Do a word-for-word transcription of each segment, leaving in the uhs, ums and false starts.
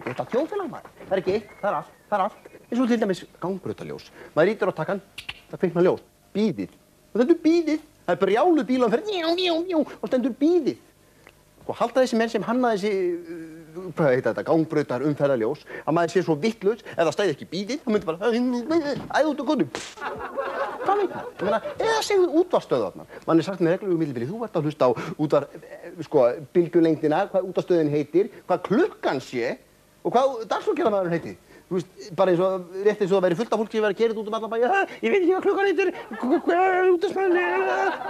Þetta þjóðfélag maður. Það er ekki eitt, það er allt, það er allt. Eins og til dæmis gangbrautaljós. Maður ítir á takkan, það kviknar ljós. Bíðið. Og stendur bíðið. Það er brjáluð bílaumferð, njá, njá, njá, og stendur bíðið. Og halda þessi menn sem hanna þessi, uh, hvað heita þetta, gangbrautar umferðarljós, að maður sé svo vittlaus, ef það stæði ekki bíðið, þá myndi bara æða út á götu. Hvað veit maður? Ég meina, eða segðu útvarpsstöðvarnar. Man er sagt með reglulegu millibili, þú ert að hlusta á útvar, sko, bylgjulengdina, hvað útvarpsstöðin heitir, hvað klukkan sé og hvað dagskrárgerðarmaðurinn heitir. Þú veist, bara eins og, rétt eins og það væri fullt af fólki sem væri kerið út um allan bæ, ég veit ekki hvað klukkan heitir, hvað er útvarpsstöðin?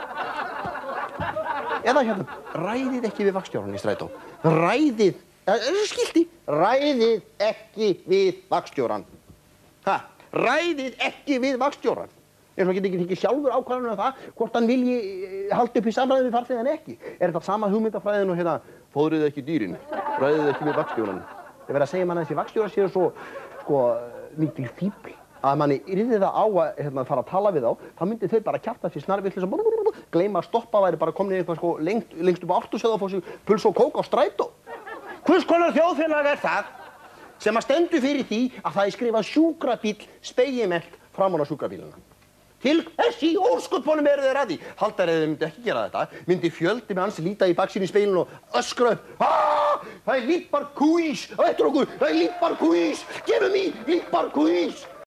Eða hérna, ræðið ekki við vagnstjórann í strætó. Ræðið, það er svo skilti, ræðið ekki við vagnstjórann. Ha, ræðið ekki við vagnstjórann. Eins og getur ekki tekið sjálfur ákvarðanir um það, hvort hann vilji halda upp í samræði við farþega en ekki. Er þetta sama hugmyndafræðin og hérna, fóðrið ekki dýrin, ræðið ekki við vagnstjórann. Það verður að segja mann að þessi vagnstjórar séu svo, sko, mikil fíbl. Að manni yrði það á að hérna, fara að tala við þá, þá myndi þau bara kjafta sér snarvillis og gleyma að stoppa, væri bara komin í eitthvað sko lengt, lengst upp á Ártúnshöfða og fá sér puls og kók á strætó. Hvers konar þjóðfélag er það sem að stendur fyrir því að það er skrifað sjúkrabíll spegilmælt framan á sjúkrabíluna? Til þessi óskotbónum eru þeir að því. Haldar ef þeir myndi ekki gera þetta, myndi fjöldi með hans líta í baksýn í speilinu og öskra upp. Aaaah! Það er Lippar Quiz á eftir okkur! Það er Lippar Quiz! Gefum í Lippar Quiz!